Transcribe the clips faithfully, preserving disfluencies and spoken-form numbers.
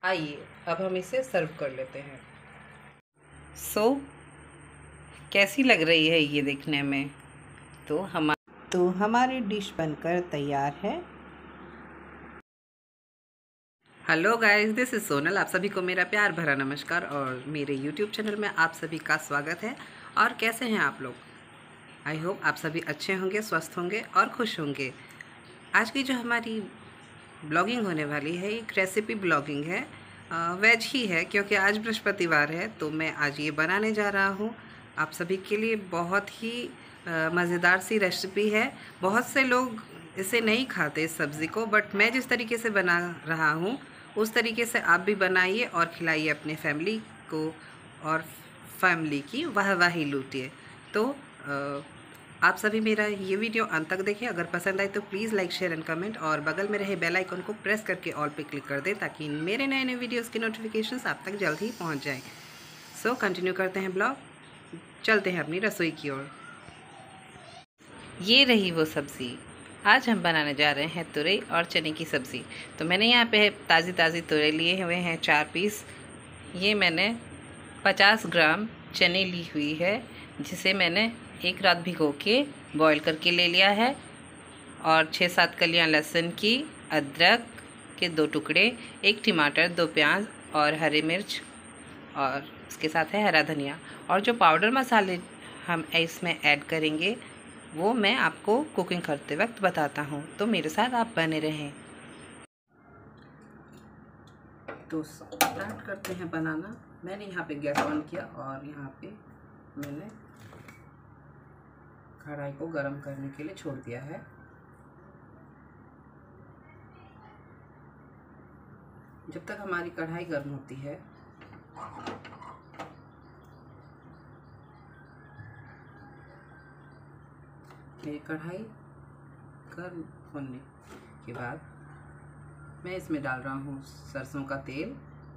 आइए अब हम इसे सर्व कर लेते हैं। सो so, कैसी लग रही है ये देखने में? तो हम तो हमारी डिश बनकर तैयार है। Hello guys, this is Sonal. आप सभी को मेरा प्यार भरा नमस्कार और मेरे यूट्यूब चैनल में आप सभी का स्वागत है। और कैसे हैं आप लोग? आई होप आप सभी अच्छे होंगे, स्वस्थ होंगे और खुश होंगे। आज की जो हमारी ब्लॉगिंग होने वाली है एक रेसिपी ब्लॉगिंग है, वेज ही है क्योंकि आज बृहस्पतिवार है। तो मैं आज ये बनाने जा रहा हूँ आप सभी के लिए। बहुत ही मज़ेदार सी रेसिपी है। बहुत से लोग इसे नहीं खाते इस सब्ज़ी को, बट मैं जिस तरीके से बना रहा हूँ उस तरीके से आप भी बनाइए और खिलाइए अपने फैमिली को और फैमिली की वाहवाही लूटिए। तो आ, आप सभी मेरा ये वीडियो अंत तक देखें। अगर पसंद आए तो please like share and comment और बगल में रहे बेल आइकन को प्रेस करके ऑल पे क्लिक कर दें ताकि मेरे नए नए वीडियोस की नोटिफिकेशंस आप तक जल्द ही पहुंच जाएं। सो कंटिन्यू करते हैं ब्लॉग, चलते हैं अपनी रसोई की ओर। ये रही वो सब्ज़ी। आज हम बनाने जा रहे हैं तुरई और चने की सब्ज़ी। तो मैंने यहाँ पे ताज़ी ताज़ी तुरई लिए हुए हैं चार पीस। ये मैंने पचास ग्राम चने ली हुई है जिसे मैंने एक रात भिगो के बॉईल करके ले लिया है। और छः सात कलियाँ लहसुन की, अदरक के दो टुकड़े, एक टमाटर, दो प्याज और हरी मिर्च, और इसके साथ है हरा धनिया। और जो पाउडर मसाले हम इसमें ऐड करेंगे वो मैं आपको कुकिंग करते वक्त बताता हूँ, तो मेरे साथ आप बने रहें। तो स्टार्ट करते हैं बनाना। मैंने यहाँ पे गैस ऑन किया और यहाँ पे मैंने कढ़ाई को गरम करने के लिए छोड़ दिया है। जब तक हमारी कढ़ाई गर्म होती है ये कढ़ाई गर्म होने के बाद मैं इसमें डाल रहा हूँ सरसों का तेल।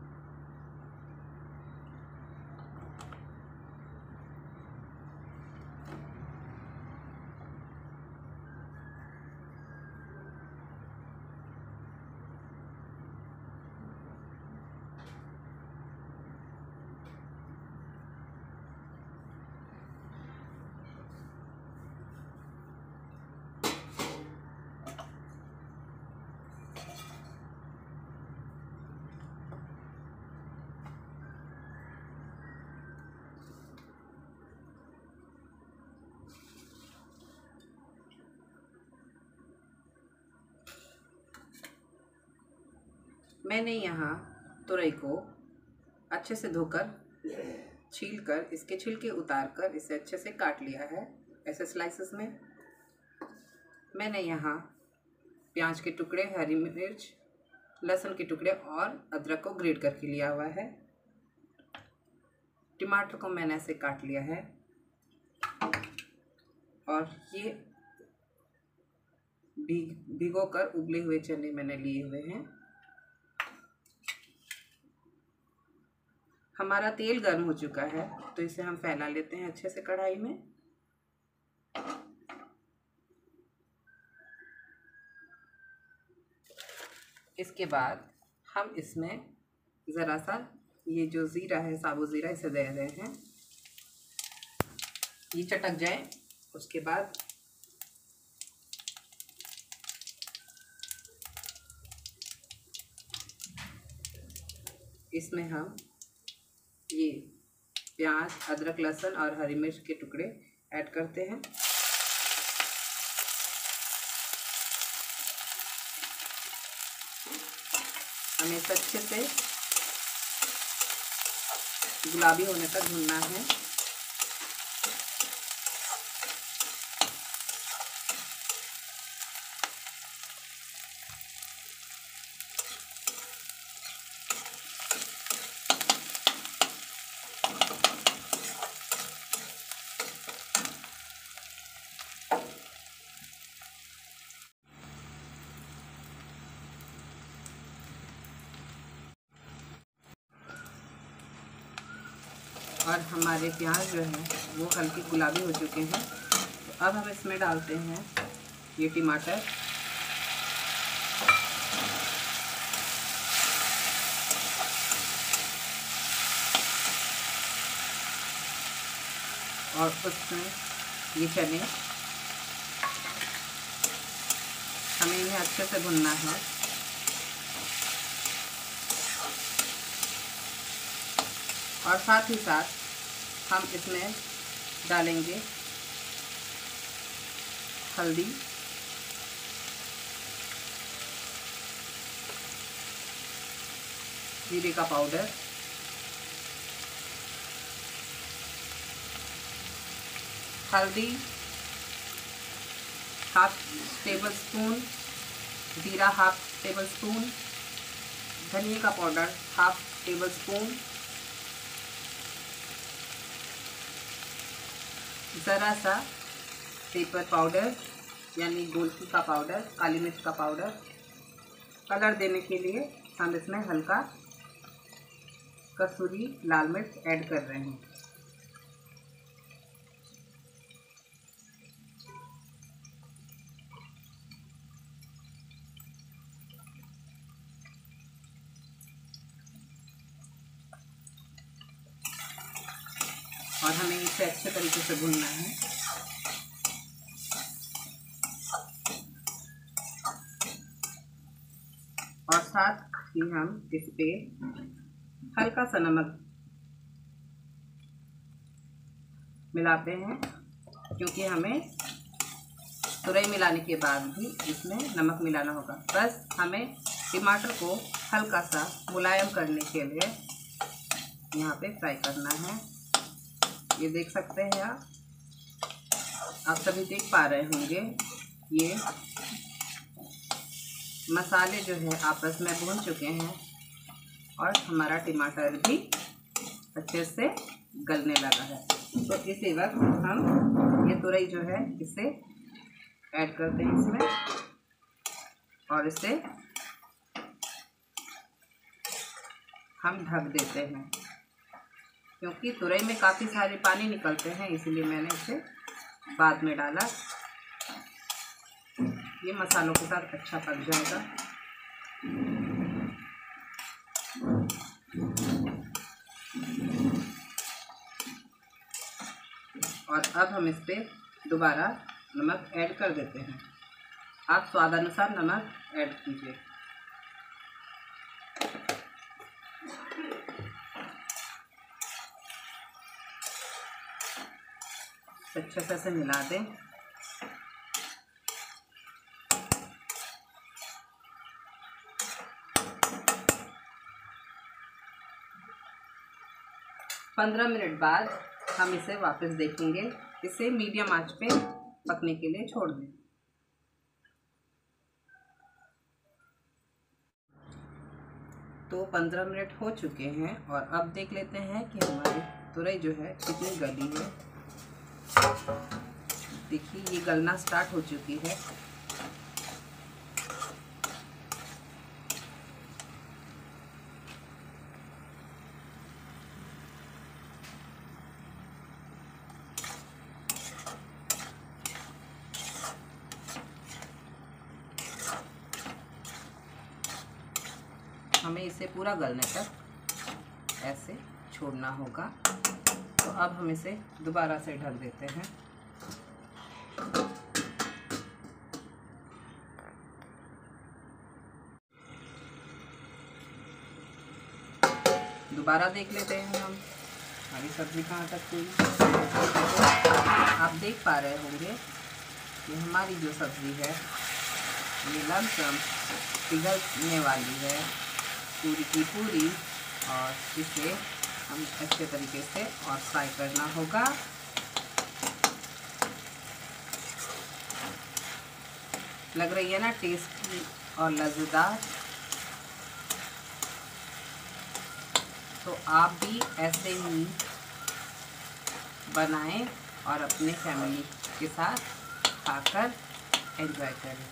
मैंने यहाँ तुरई को अच्छे से धोकर छीलकर इसके छिलके उतारकर इसे अच्छे से काट लिया है ऐसे स्लाइसेस में। मैंने यहाँ प्याज के टुकड़े, हरी मिर्च, लहसुन के टुकड़े और अदरक को ग्रेट करके लिया हुआ है। टमाटर को मैंने ऐसे काट लिया है और ये भिगो कर उबले हुए चने मैंने लिए हुए हैं। हमारा तेल गर्म हो चुका है तो इसे हम फैला लेते हैं अच्छे से कढ़ाई में। इसके बाद हम इसमें ज़रा सा ये जो ज़ीरा है, साबुत ज़ीरा, इसे दे रहे हैं। ये चटक जाए उसके बाद इसमें हम ये प्याज, अदरक, लहसुन और हरी मिर्च के टुकड़े ऐड करते हैं। हमें इसे अच्छे से गुलाबी होने तक भूनना है। और हमारे प्याज जो हैं वो हल्की गुलाबी हो चुके हैं। तो अब हम इसमें डालते हैं ये टमाटर, और उसमें ये चने हमें इन्हें अच्छे से भुनना है। और साथ ही साथ हम इसमें डालेंगे हल्दी, जीरे का पाउडर, हल्दी हाफ टेबल स्पून, जीरा हाफ टेबल स्पून, धनिया का पाउडर हाफ टेबल स्पून, ज़रा सा पेपर पाउडर यानी गोलकी का पाउडर, काली मिर्च का पाउडर। कलर देने के लिए हम इसमें हल्का कसूरी लाल मिर्च ऐड कर रहे हैं। और हमें इसे अच्छे तरीके से भूनना है। और साथ ही हम इस पे हल्का सा नमक मिलाते हैं, क्योंकि हमें तुरई मिलाने के बाद भी इसमें नमक मिलाना होगा। बस हमें टमाटर को हल्का सा मुलायम करने के लिए यहाँ पे फ्राई करना है। ये देख सकते हैं आप आप सभी देख पा रहे होंगे, ये मसाले जो है आपस में भून चुके हैं और हमारा टमाटर भी अच्छे से गलने लगा है। तो इसी वक्त हम ये तुरई जो है इसे ऐड करते हैं इसमें और इसे हम ढक देते हैं, क्योंकि तुरई में काफ़ी सारे पानी निकलते हैं, इसलिए मैंने इसे बाद में डाला। ये मसालों के साथ अच्छा पक जाएगा। और अब हम इस पे दोबारा नमक ऐड कर देते हैं। आप स्वादानुसार नमक ऐड कीजिए। अच्छे से से मिला दें। पंद्रह मिनट बाद हम इसे वापस देखेंगे। इसे मीडियम आंच पे पकने के लिए छोड़ दें। तो पंद्रह मिनट हो चुके हैं और अब देख लेते हैं कि हमारी तुरई जो है कितनी गली है। देखिए ये गलना स्टार्ट हो चुकी है। हमें इसे पूरा गलने तक ऐसे छोड़ना होगा। तो अब हम इसे दोबारा से ढक देते हैं। दोबारा देख लेते हैं हम हमारी सब्ज़ी कहाँ तक हुई। आप देख पा रहे होंगे कि हमारी जो सब्ज़ी है ये लमसम पिघलने वाली है पूरी की पूरी, और इसे हम अच्छे तरीके से और फ्राई करना होगा। लग रही है ना टेस्टी और लज्जेदार। तो आप भी ऐसे ही बनाएं और अपने फैमिली के साथ खाकर एंजॉय करें।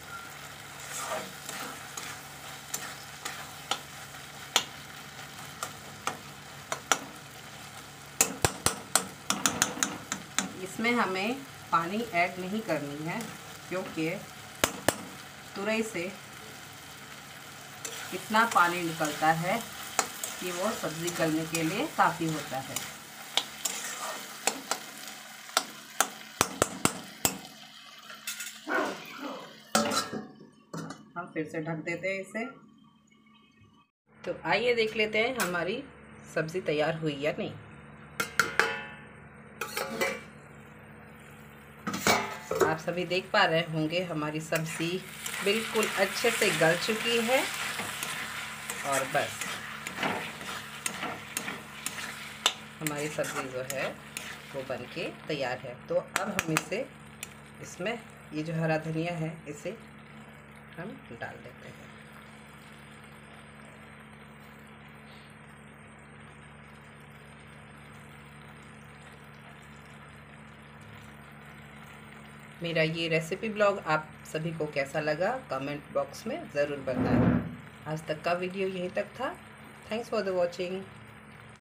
इसमें हमें पानी ऐड नहीं करनी है, क्योंकि तुरई से इतना पानी निकलता है कि वो सब्ज़ी गलने के लिए काफ़ी होता है। फिर से ढक देते हैं इसे। तो आइए देख लेते हैं हमारी सब्ज़ी तैयार हुई या नहीं। आप सभी देख पा रहे होंगे हमारी सब्ज़ी बिल्कुल अच्छे से गल चुकी है और बस हमारी सब्ज़ी जो है वो बन के तैयार है। तो अब हम इसे इसमें ये जो हरा धनिया है इसे हम डाल देते हैं। मेरा ये रेसिपी ब्लॉग आप सभी को कैसा लगा कमेंट बॉक्स में ज़रूर बताएं। आज तक का वीडियो यहीं तक था। Thanks for the watching.